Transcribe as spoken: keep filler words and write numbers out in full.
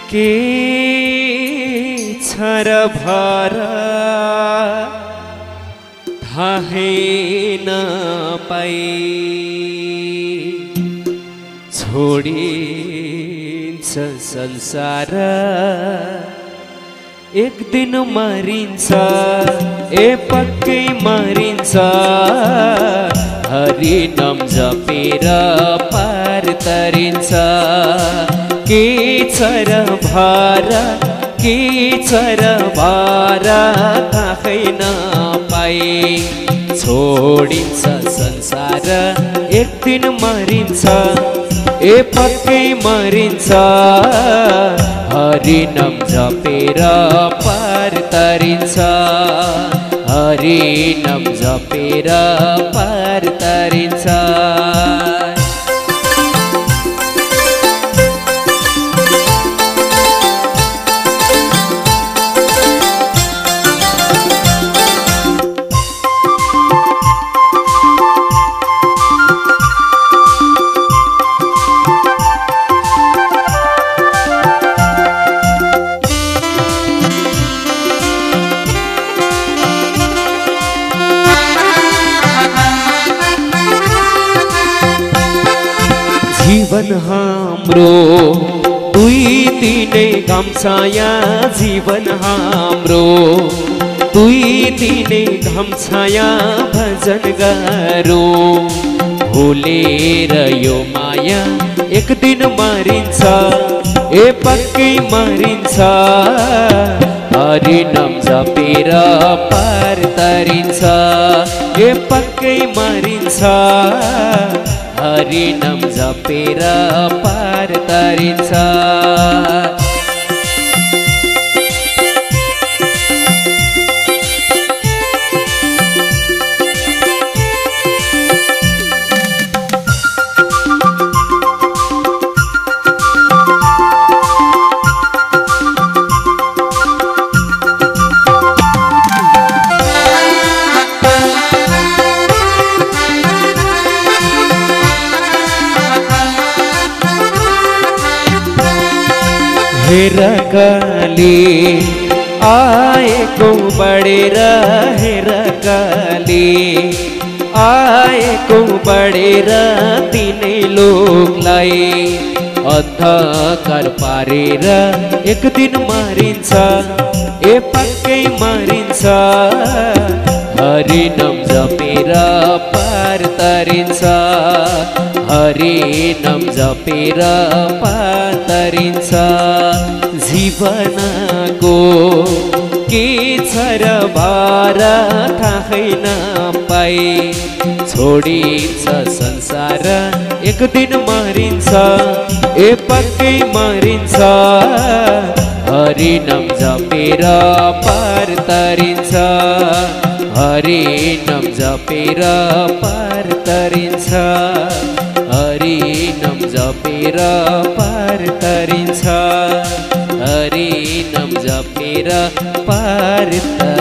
के छर भर थाहै नपाई छोडिन्छ संसार एक दिन मरिन्छ ए पक्कै मरिन्छ हरि नाम जपेर पार तरिन्छ के छर भार के छर भार थाहै नपाई छोडिन्छ संसार एक दिन मरिन्छ ए पक्कै मरिन्छ हरि नाम जपेर पार तरिन्छ हरि नाम जपेर पार तरिन्छ जीवन हाम्रो दुई दिने घामछाया जीवन हाम्रो दुई दिने घामछाया भजन गरौँ भुलेर यो माया एक दिन मरिन्छ ए पक्कै मरिन्छ हरि नाम जपेर पार तरिन्छ ए पक्कै मरिन्छ हरि नाम जपेर पार तरिन्छ हेर काली आएको बढेर हेर काली आएको बढेर तिनै लोकलाई अद्धकार पारेर एक दिन मरिन्छ ए पक्कै मरिन्छ हरि नाम जपेर पार तरिन्छ हरि नाम जपेर पार तरिन्छ जीवनको के छर भार थाहै नपाई छोडिन्छ संसार एक दिन मरिन्छ ए पक्कै मरिन्छ हरि नाम जपेर पार तरिन्छ हरि नाम जपेर पार तरिन्छ हरि नाम जपेर पार तरिन्छ हरि नाम जपेर पार तरिन्छ।